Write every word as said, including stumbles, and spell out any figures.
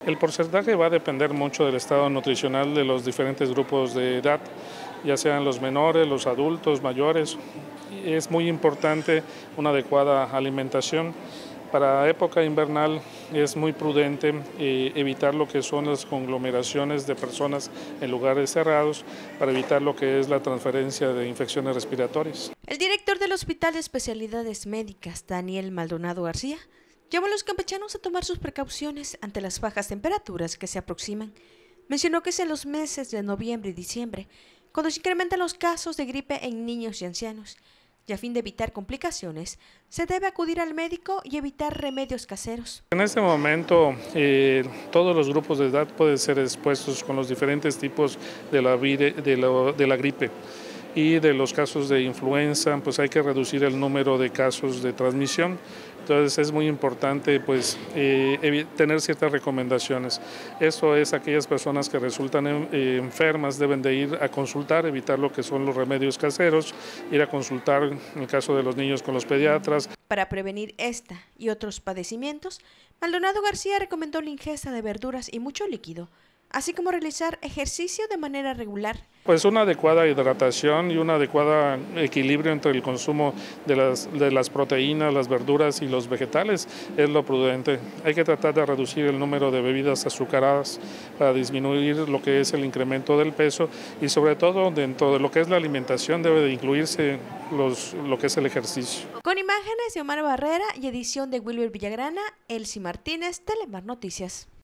El porcentaje va a depender mucho del estado nutricional de los diferentes grupos de edad, ya sean los menores, los adultos, mayores. Es muy importante una adecuada alimentación. Para época invernal es muy prudente eh, evitar lo que son las conglomeraciones de personas en lugares cerrados para evitar lo que es la transferencia de infecciones respiratorias. El director del Hospital de Especialidades Médicas, Daniel Maldonado García, llamó a los campechanos a tomar sus precauciones ante las bajas temperaturas que se aproximan. Mencionó que es en los meses de noviembre y diciembre cuando se incrementan los casos de gripe en niños y ancianos, y a fin de evitar complicaciones, se debe acudir al médico y evitar remedios caseros. En este momento, eh, todos los grupos de edad pueden ser expuestos con los diferentes tipos de la, de la, de la gripe. Y de los casos de influenza, pues hay que reducir el número de casos de transmisión. Entonces es muy importante pues eh, tener ciertas recomendaciones. Esto es, aquellas personas que resultan eh, enfermas deben de ir a consultar, evitar lo que son los remedios caseros, ir a consultar en el caso de los niños con los pediatras. Para prevenir esta y otros padecimientos, Maldonado García recomendó la ingesta de verduras y mucho líquido, así como realizar ejercicio de manera regular. Pues una adecuada hidratación y un adecuado equilibrio entre el consumo de las, de las proteínas, las verduras y los vegetales es lo prudente. Hay que tratar de reducir el número de bebidas azucaradas para disminuir lo que es el incremento del peso y sobre todo dentro de lo que es la alimentación debe de incluirse los, lo que es el ejercicio. Con imágenes de Omar Barrera y edición de Wilber Villagrana, Elsie Martínez, Telemar Noticias.